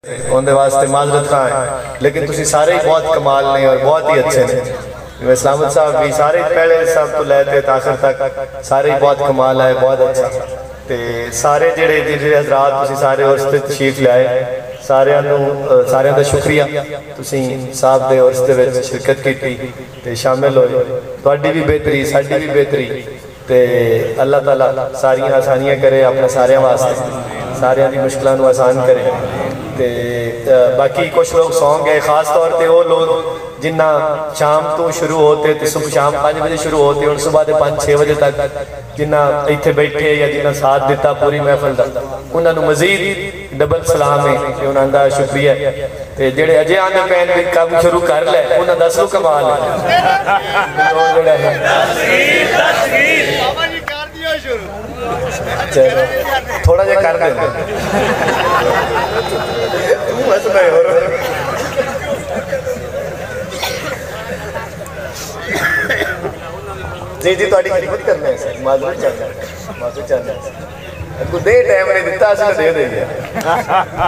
ان دے واسطے معذرت خواہ ہیں، لیکن تسی سارے ہی بہت کمال نے اور بہت ہی اچھے نے۔ سلامت صاحب بھی سارے پہلے سب تو لیتے آخر تک سارے ہی بہت کمال ہے، بہت اچھا تے سارے جڑے حضرات تسی سارے اس تے تشریف لائے، سارے دا شکریہ تسی صاحب دے اس دے وچ شرکت کی تے شامل ہوئے۔ تواڈی بھی بہتری ساڈی بھی بہتری تے اللہ تعالیٰ ساریاں آسانیاں کرے اپنے سارے واسطے، سارے دی مشکلوں کو آسان کرے تے باقی کچھ لوگ سو گئے، خاص طور تے وہ لوگ جنہ شام تو شروع ہوتے تے صبح شام 5 بجے شروع ہوتے اور صبح 5-6 بجے تک جنہ ایتھے بیٹھے یا جنہ ساتھ دیتا پوری محفل دا، انہاں نو مزید ڈبل سلام ہے کہ انہاں دا شکریہ تے جڑے اجے آنے پین بھی کام شروع کر لے انہاں دا اصل کمال ہے۔ تھوڑا جا کر دیں بس میں ہو رہا جی تو خدمت کرنا ہے سر، معذرت چاہنا ہے کو دے ٹائم نے دیتا اسی دے دے گیا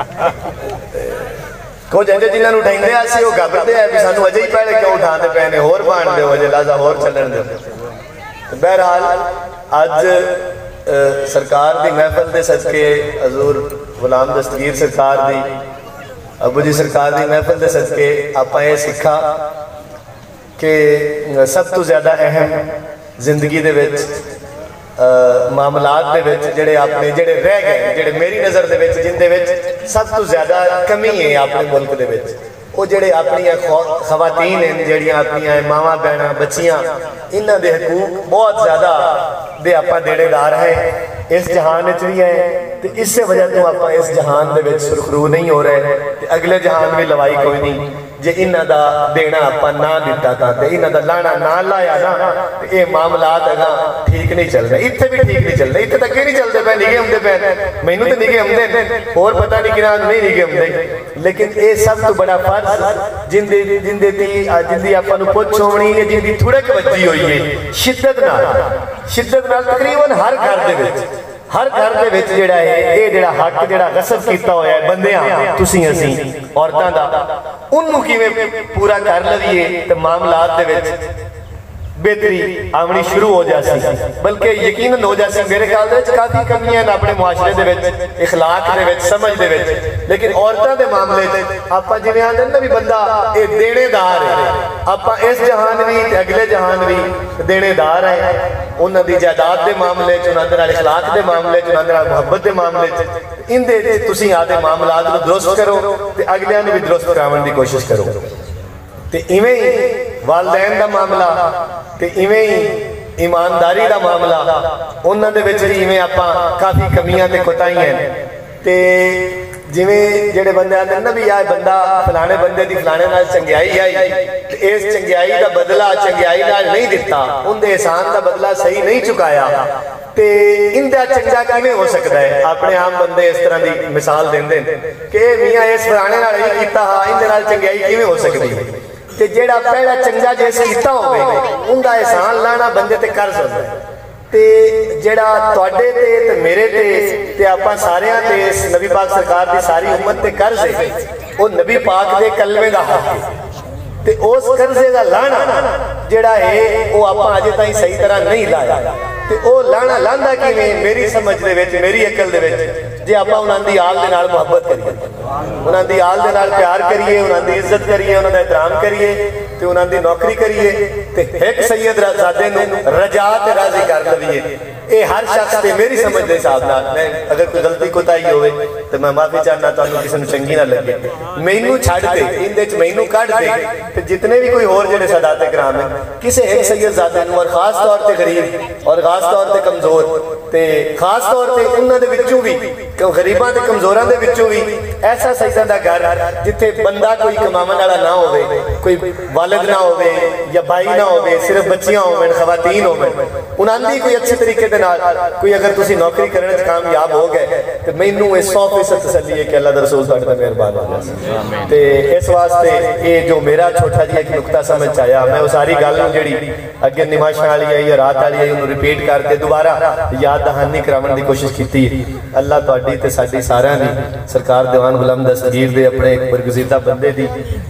کچھ اجے جنہاں نوں اٹھائیندے اسی وہ گھبردے ہیں بھی سانوں اجے ہی پہلے کیوں اٹھاندے پے نے، ہور بان دیو اجے لازا ہور چلن دیو۔ بہرحال اج سرکار دی محفل دے صدقے حضور غلام دستگیر سرکار دی ابو جی سرکار دی محفل دے صدقے آپاں یہ سکھا کہ سب تو زیادہ اہم زندگی دے وچ معاملات دے وچ جڑے اپنے جڑے رہ گئے جڑے میری نظر دے وچ جن دے وچ سب تو زیادہ کمی ہے اپنے ملک دے وچ وہ جڑے اپنی خواتین ہیں جڑیاں اپنی ماواں بہناں بچیاں انہاں دے حقوق بہت زیادہ دے اپاں دینے دار ہیں اس جہان وچ بھی ہیں تے اس سے وجہ تو اپاں اس جہان دے وچ سرخرو نہیں ہو رہے تے اگلے جہان میں لوائی کوئی نہیں جے انہاں دا دینا اپاں نہ دیتا تھا تے انہاں دا لانا نہ لایا نا تے اے معاملات اگاں ٹھیک نہیں چل رہے، اتھے بھی ٹھیک نہیں چل رہے، اتھے تک نہیں چلتے پے نگے ہمدے پے مینوں تے نگے ہمدے اور پتہ نہیں کناں نہیں نگے ہمدے، لیکن اے سب تو بڑا فرض جن دی اپاں نوں پوچھ ہونی ہے جن دی تھڑک بجی ہوئی ہے شدت نال تقریباً ہر گھر دے وچ جڑا ہے اے جڑا حق جڑا غصب کیتا ہویا ہے بندیاں تسی اسی عورتاں دا انہوں کیویں پورا کر لویے تے معاملات دے وچ بہتری آمنی شروع ہو جاسی، بلکہ یقیناً ہو جاسی۔ میرے خیال دے کافی کمیاں ہیں اپنے معاشرے دے وچ اخلاق دے وچ سمجھ دے وچ، لیکن عورتاں دے معاملے تے آپا جویں آندے نا بھی بندہ اے دینے دار ہے، آپا اس جہان بھی تے اگلے جہان بھی دینے دار ہیں، انہاں دی جائیداد دے معاملے چ، انہاں دے نال اخلاق دے معاملے چ، انہاں دے نال محبت دے معاملے چ ان دے تسی آدے معاملات نوں درست کرو تے اگلیاں نوں بھی درست کراون دی کوشش کرو تے ایویں ہی والدین دا معاملہ تے ایویں ہی ایمانداری دا معاملہ انہاں دے وچ بھی ایویں آپاں کافی کمیاں تے کوتاہیاں ہیں تے جویں جڑے بندے آندے نا بھی آئے بندہ فلانے بندے دی فلانے نال چنگیائی آئی تے اس چنگیائی دا بدلہ چنگیائی نال نہیں دیتا، ان دے احسان دا بدلہ صحیح نہیں چکایا تے ان دا چنگا کیویں ہو سکتا ہے؟ اپنے عام بندے اس طرح دی مثال دیندے کہ میاں اس فلانے نال نہیں کیتا ہاں ان دے نال چنگیائی کیویں ہو سکتی ہے؟ تے جیڑا پہلا چنگا جیسے کیتا ہوئے ان دا احسان لانا بندے تے قرض ہوتا ہے تے جیڑا تواڈے تے میرے تے آپاں ساریاں تے اس نبی پاک سرکار دی ساری امت تے قرض ہے، وہ نبی پاک دے کلمے دا حق ہے تے اس قرضے دا لانا جیڑا ہے وہ آپاں اجے تائیں صحیح طرح نہیں لایا تے او لانا لاندا کیویں میری سمجھ دے وچ میری عقل دے وچ جے آپاں انہاں دی آل دے نال محبت کریے، انہاں دی آل دے نال پیار کریے، انہاں دی عزت کریے، انہاں دا احترام کریے تے انہاں دی نوکری کریے تے ایک سید زادے نوں رجا تے راضی کر لویے، اے ہر شخص تے میری سمجھ دے حساب نال میں اگر کوئی غلطی کوتاہی ہوئے تے میں معافی چاہنا تانوں کسی نوں چنگی نہ لگے، مینوں چھڈ دے ان دے وچ مینوں کڈ دے تے جتنے بھی کوئی اور جڑے سادات کرام ہیں کسے ایک سید زادے نوں اور خاص طور تے غریب اور خاص طور تے کمزور تے خاص طور تے انہاں دے وچوں بھی غریباں تے کمزوراں دے وچوں بھی ایسا سیداں دا گھر جتھے بندہ کوئی کماون والا نہ ہوے، کوئی والد نہ ہوے یا بھائی نہ ہوے، صرف بچیاں ہون خواتین ہون، انہاں دی کوئی اچھے طریقے دے نال کوئی اگر تسی نوکری کرنے وچ کامیاب ہو گئے تے مینوں 100% تسلی ہے کہ اللہ دا رسول تہاڈے تے مہربان ہو جائے تے اس واسطے یہ جو میرا چھوٹا جہا ایک نقطہ سمجھ آیا میں وہ ساری گل جڑی اگے نمائشاں والی آئی یا رات والی آئی انہوں ریپیٹ کر کے دوبارہ یاد دہانی کراون دی کوشش کیتی ہے۔ اللہ تہاڈی ਤੁਹਾਡੀ ਤੇ ਸਾਡੀ ਸਾਰਿਆਂ ਦੀ ਸਰਕਾਰ ਦੀਵਾਨ ਗੁਲਾਮ ਦਸਤਗੀਰ ਦੇ ਆਪਣੇ ਇੱਕ ਬਰਗਜ਼ੀਦਾ ਬੰਦੇ ਦੀ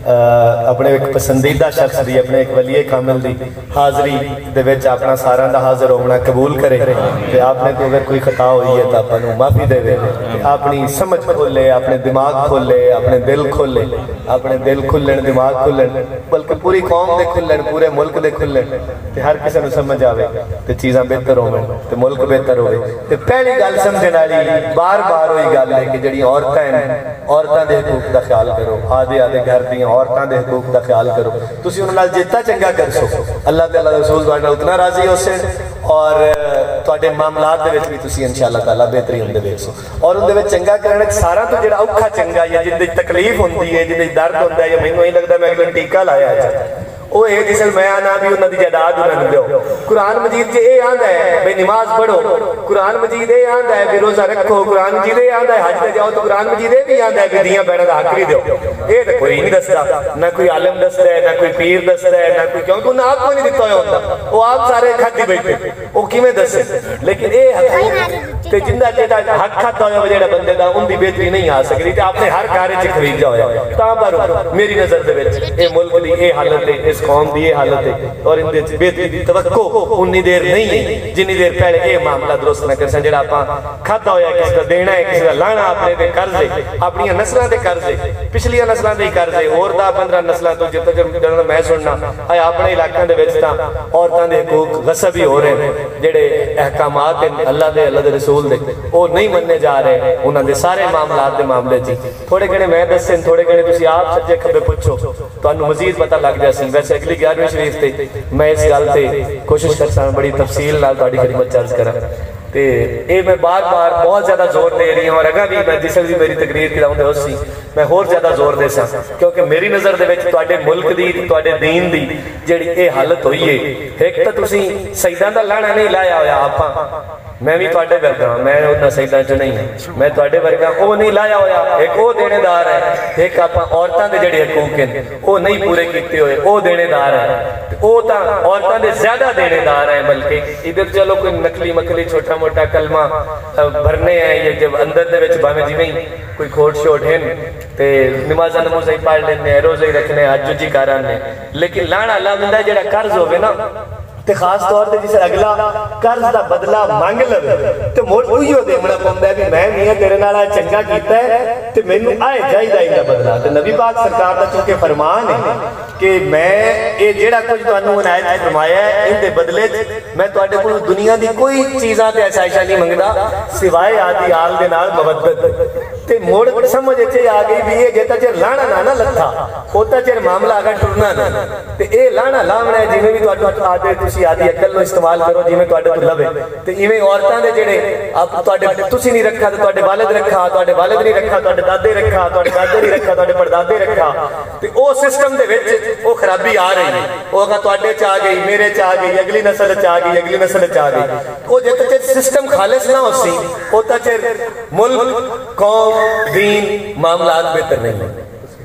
ਆਪਣੇ ਇੱਕ ਪਸੰਦੀਦਾ ਸ਼ਖਸ ਦੀ ਆਪਣੇ ਇੱਕ ਵਲੀਏ ਕਾਮਿਲ ਦੀ ਹਾਜ਼ਰੀ ਦੇ ਵਿੱਚ ਆਪਣਾ ਸਾਰਿਆਂ ਦਾ ਹਾਜ਼ਰ ਹੋਣਾ ਕਬੂਲ करे ਤੇ आपने को अगर कोई खता हुई है तो आपको माफ़ी देवे अपनी समझ खोले अपने दिमाग खोले अपने दिल खोले अपने दिल खुलन दिमाग खुलन बल्कि पूरी कौम दे खुलन पूरे मुल्क दे खुलन ते हर किसी को समझ आवे ते चीज़ां बेहतर होवे ते मुल्क बेहतर होवे ते पहली गल समझण वाली बार बार वही गल है कि जिहड़ियां औरतां हैं औरतां दे हकूक दा ख्याल करो आदे आदे घर दियां औरतां दे हकूक दा ख्याल करो तुसीं उन्हां नाल जितना चंगा कर सो अल्लाह ते अल्लाह दे रसूल तुहाडे नाल उतना राजी हो सन और तुहाडे मामलात दे विच भी तुसीं इंशाअल्लाह ताला बेहतरी हुंदे वेखो और उहदे विच चंगा करन सारा तो जिहड़ा औखा चंगा या जिहदे तकलीफ हुंदी है जिहदे दर्द हुंदा है या मैनूं नहीं लगदा मैं अगले टीका लाया वो ये जिसल मैं आना भी उन्होंने जायदाद उन्होंने दो कुरान मजीद च ये आंदा है भाई नमाज पढ़ो कुरान मजीद ये आंदा है भी रोजा रखो कुरान मजीद ये आंदा है हज पे जाओ तो कुरान मजीद ये भी आंदा है भी दियां बैठा दा हक भी दो ये तो कोई नहीं दसदा ना कोई आलम दसदा है ना कोई पीर दसदा है ना कोई क्योंकि उन्हें आपको नहीं दिता होता वो आप सारे खाती बैठे वो किवें दसे लेकिन ये ते जिंदा जेड़ा हक खाता होया जेड़ा बंदे दा उनदी बेहतरी नहीं आ सकदी ते आपने हर कार्य च खरीदा होया तां पर मेरी नजर दे विच ये मुल्क दी ये हालत है इस कौम की ये हालत है और इन बेहतरी की तवक्को उन्नी देर नहीं है जिन्नी देर पहले ये मामला दुरुस्त न कर जो आप खादा होया किसी का देना है किसी का लाना अपने कर्ज है अपन नस्लों के कर्ज है पिछलियां नस्लों के कर्ज है और 10-15 नस्लों तो जितना मैं सुनना अपने इलाकों के औरतों के हकूक गसब ही हो रहे हैं जेडे अहकामात अल्लाह के रसूल के वो नहीं मनने जा रहे उन्होंने सारे मामलात के मामले थोड़े घने मैं दसे थोड़े घने तुम आप सज्जे खब्बे पुछो तो मजीद पता लग जाए वैसे अगली 11वीं शरीफ से मैं इस गल से कोशिश कर सकता बड़ी तफसील नाल तुहाडी खिदमत अर्ज करा ते ये मैं बार बार बहुत ज़्यादा जोर दे रही हूँ और अगर भी मैं जिस भी मेरी तकरीर कराऊंदे उसी मैं होर ज़्यादा जोर दे सा क्योंकि मेरी नज़र दे विच तुहाडे मुल्क दी तुहाडे दीन दी जिहड़ी ये हालत हुई है एक तो तुसीं सईदां दा लाणा नहीं लाया होया आपां मैं भी तुहाडे वर्गा मैं उन्हां सईदां चों नहीं हां मैं तुहाडे वर्गा वो नहीं लाया होया एक वो देनेदार है एक आपां औरतां दे जिहड़े हकूक हैं वो नहीं पूरे कीते होए वो देनेदार है वो तां औरतां दे ज़्यादा देनेदार है बल्कि इधर चलो कोई नकली मकली छोटा मोटा कलमा भरने हैं या जब अंदर दे विच भावें जिवें कोई खोट शोट है ते नमाज़ां नमूज़ां ही पढ़ लेने रोज़े ही रखने हज जी कर आने लेकिन लाना ला बंदा जिहड़ा कर्ज होवे ना ते खास तौर पे जिसे अगला कर्ज का बदला मांग लवे तो मुड़ उहियो देना पौंदा है भी मैं मियां तेरे नाल चंगा कीता है ते मैनूं आए चाहिदा इहदा बदला ते नबी पाक सरकार दा चूंकि फरमान है कि मैं ये जेड़ा कुछ तुहानूं इनायत फरमाया है इहदे बदले मैं तुहाडे कोल दुनिया दी कोई चीज़ां ते आसाइशां नहीं मंगदा सिवाय आदि आल दे नाल मवद्दत ते मुड़ समझ इत्थे आ गई भी ये जितना चिर लाणा ना लत्था उतना चिर मामला अगर टुरना ना ते ये लाणा लावना है जिवें भी तुहाडे आदे तुसीं आदि अकल नूं इस्तेमाल करो जिवें तुहाडे तो लवे ते इवें औरतां दे जिहड़े आप तुहाडे तुसीं नहीं रखा ते तुहाडे वालिद रखा तुहाडे वालिद नहीं रखा तुहाडे दादे रखा तुहाडे दादे नहीं रखा तुहाडे परदादे रखा ते ओ सिस्टम दे विच वो खराबी आ रही है वो अगर तुहाडे च आ गई मेरे च आ गई अगली नस्ल च आ गई अगली नस्ल च आ गई वो जितना चिर सिस्टम खालिस ना होसी उतना चिर मुल्क कौम दीन मामलात बेहतर नहीं है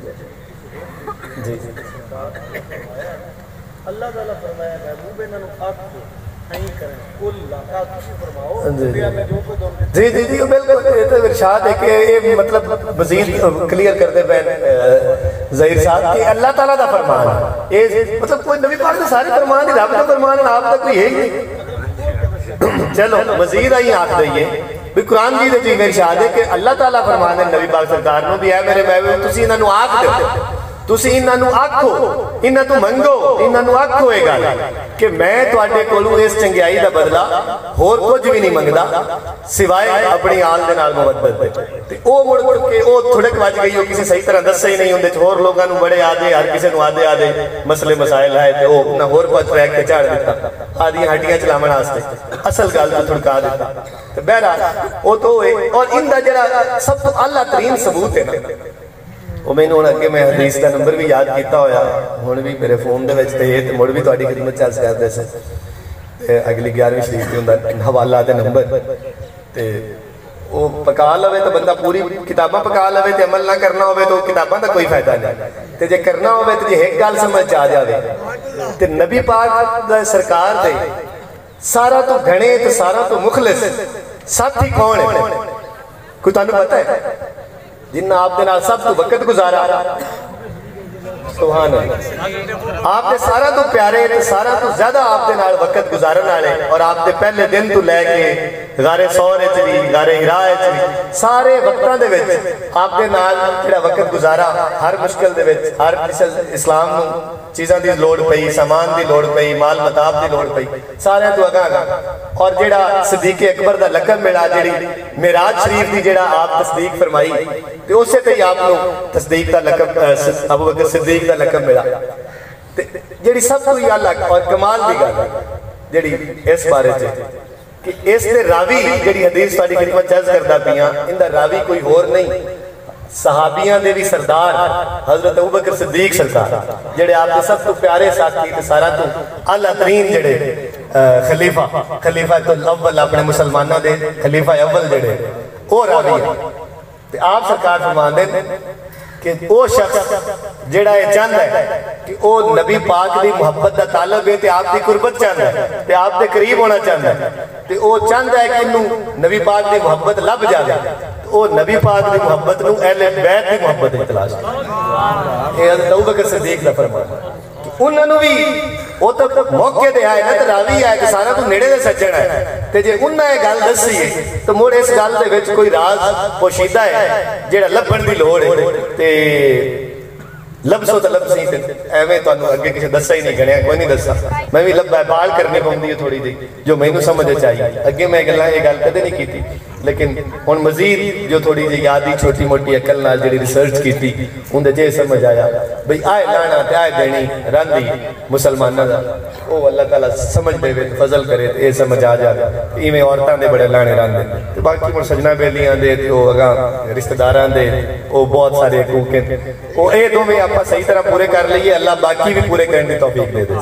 जी अल्लाह ताला फरमाया महबूब इन्हां नूं आखो नहीं करें कुल ला तुसीं फरमाओ दुनिया में जो कोई दौर जी जी जी बिल्कुल ये तो इरशाद है कि ये मतलब मजीद क्लियर करते पे ज़हीर साहब कि अल्लाह ताला दा फरमान है ये मतलब कोई नबी पाक दे सारे फरमान ही रब दा फरमान है आप तक कोई है ही नहीं चलो मजीद आई आख दईए भी कुरान जी दे में इरशाद है कि अल्लाह ताला फरमान है नबी पाक सरकार नूं भी है मेरे महबूब तुसीं इन्हां नूं आख दो तुसीं इन्हां नूं आखो इन्हां तों मंगो इन्हां नूं आखो ये गल कि मैं तुहाडे कोलों इस चंगियाई दा बदला होर कुछ भी नहीं मंगदा सिवाय अपनी आल दे नाल मुवद्दत दे ते ओ मुड़ के ओ थोड़क वज गई ओ किसी सही तरह दस्से ही नहीं हुंदे होर लोकां नूं बड़े आदे हर किसी नूं आदे मसले मसाइल है ते ओ ना होर कुछ ट्रैक ते झाड़ दित्ता आदियां हड्डियां चलावण वास्ते असल गल तो थड़का दित्ता ते बहरहाल ओ तो और इंदा जेड़ा सब तो आला तरीन सबूत है ना वो मैंने हुण अगे मैं हदीस का नंबर भी याद किया होया हुण भी मेरे फोन दे विच ते मुड़ भी तुहाडी खिदमत चल सकदे से अगली 11वीं शरीफ हुंदा हवाला दे नंबर ते वो पका लवे तो बंदा पूरी किताबां पका लवे ते अमल ना करना होवे तो किताबां दा कोई फायदा नहीं ते जे करना होवे तो जे एक गल समझ आ जावे ते नबी पाक दा सरकार दे सारा तो घणे ते सारा तो मुखलिस साथी कौन है کوئی تانوں پتہ ہے جنہاں آپ دے نال سب تو وقت گزارا؟ سبحان اللہ، آپ دے سارا تو پیارے تے سارا تو زیادہ آپ دے نال وقت گزارن والے، اور آپ دے پہلے دن تو لے کے غار ثور وچ بھی غار حرا وچ بھی سارے وقتاں دے وچ آپ دے نال جڑا وقت گزارا، ہر مشکل دے وچ ہر اسلام نو چیزاں دی لوڑ پئی، سامان دی لوڑ پئی، مال متاع دی لوڑ پئی، سارے تو اگاں اور جڑا صدیق اکبر دا لقب ملا، جڑی معراج شریف دی جڑا آپ تصدیق فرمائی تے اسے تے ہی آپ نو تصدیق دا لقب ابو بکر صدیق دا لقب ملا۔ جڑی سب تو یہ اللہ اور کمال دی گل جڑی اس بارے چ کہ اس دے راوی جڑی حدیث ساری خدمت چرچ کردا پیاں، ان دا راوی کوئی اور نہیں، صحابیاں دے بھی سردار حضرت ابوبکر صدیق سرکار، جڑے آپ کے سب تو پیارے ساتھی تے سارا تو اعلیٰ ترین جڑے خلیفہ تو الاول اپنے مسلمانوں دے خلیفہ اول جڑے وہ راوی ہے۔ تے آپ سرکار فرماندے کہ وہ شخص جڑا یہ چاہتا ہے کہ وہ نبی پاک دی محبت دا طالب ہے تے آپ دی قربت چاہتا ہے تے آپ دے قریب ہونا چاہتا ہے تے وہ چاہتا ہے کہ انہوں نبی پاک دی محبت لب جائے، وہ نبی پاک دی محبت نو اہل بیت دی محبت دی تلاش ہے۔ یہ حضرت ابوبکر صدیق دا فرمان ہے کہ انہوں نے بھی وہ تو موقع دے آئے نا، تو راوی آئے کہ سارا تو نیڑے دے سجن ہے، تے جے انہوں نے گل دسی ہے تو موڑ اس گل دے وچ کوئی راز پوشیدہ ہے جیڑا لبھن دی لوڑ ہے، تے لبسو تو لبس ہی تے ایویں تو اگے کسی دسا ہی نہیں گھنیا، کوئی نہیں دسا، میں بھی لبا بال کرنے پاؤں دی تھوڑی دی جو میں نو سمجھے چاہیے، اگے میں گلاں یہ گل کدے نہیں کیتی، لیکن ان مزید جو تھوڑی جی یادی چھوٹی موٹی عقل نال جڑی ریسرچ کیتی ان دے جے سمجھ آیا بھئی آئے لانا تے آئے دینی راندی مسلمانہ دا، او اللہ تعالیٰ سمجھ دے وے فضل کرے تے اے سمجھ آ جا ایویں عورتاں دے بڑے لانے راندے تے باقی مر سجنا بیلیاں دے تے او اگاں رشتہ داراں دے او بہت سارے حقوق ہیں، او اے دو میں آپا صحیح طرح پورے کر لئیے، اللہ باقی بھی پورے کرنے توفیق دے دے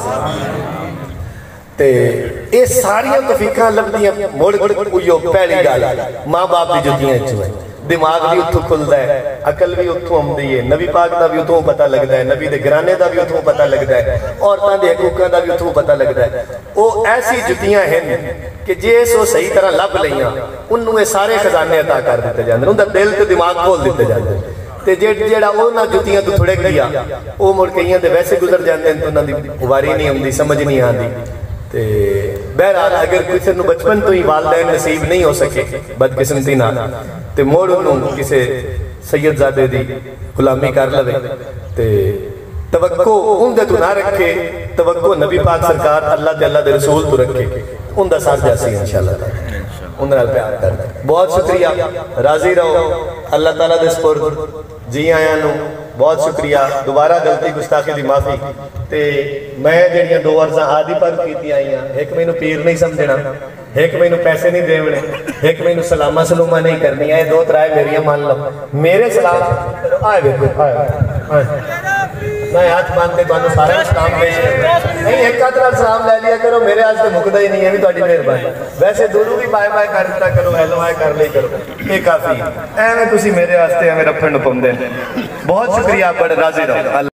تے اے ساریاں توفیقاں لبدیاں موڑ کوئیو پہلی گال ماں باپ دی جتیاں چوئے، دماغ بھی اتھو کھلدا ہے، عقل بھی اتھو آمدی ہے، نبی پاک دا بھی اتھو پتہ لگدا ہے، نبی دے گرانے دا بھی اتھو پتہ لگدا ہے، عورتاں دے حقوقاں دا بھی اتھو پتہ لگدا ہے۔ وہ ایسی جتیاں ہیں کہ جیس وہ صحیح طرح لب لیاں انہوں سارے خزانے عطا کر دیتے جاندے، ان دا دل تے دماغ کھول دیتے جاندے، تے جیڑا اونا جتیاں تو تھوڑے گیا وہ مڑ کئیاں تے ویسے گزر جاندے ہیں تو انہاں دی واری نہیں آمدی، سمجھ نہیں آندی۔ تے بہرحال اگر کسی نو بچپن تو ہی والدین نصیب نہیں ہو سکے بدقسمتی نہ تے موڑ انہوں کسے سید زادے دی غلامی کر لوے تے توقع ان دے تو نہ رکھے، توقع نبی پاک سرکار اللہ دے اللہ دے رسول تو رکھے، ان دا ساتھ جاسی انشاءاللہ ان نال پیار کر دیں۔ بہت شکریہ، راضی رہو اللہ تعالیٰ دے سپرد جی آیاں نو بہت شکریہ، دوبارہ غلطی گستاخی دی معافی تے میں جڑیاں دو عرضاں آدھی پر کیتی آئیاں، ایک میں نو پیر نہیں سمجھنا، ایک میں نو پیسے نہیں دیونے، ایک میں نو سلامہ سلومہ نہیں کرنی ہے، دو ترائے میریاں مان لو میرے سلام آئے بے آئے میں ہاتھ باندھتے تو انہوں سارے سلام پیش کرنا نہیں، ایک قدر سلام لے لیا کرو، میرے آج سے مقدہ ہی نہیں ہے بھی تو مہربانی، ویسے دونوں بھی بائے بائے کرتا کرو، ہیلو آئے کر لے کرو، یہ کافی ہے، اے میں تسی میرے آج سے ہمیں رفن پم دیں۔ بہت شکریہ، بڑے راضی رہو۔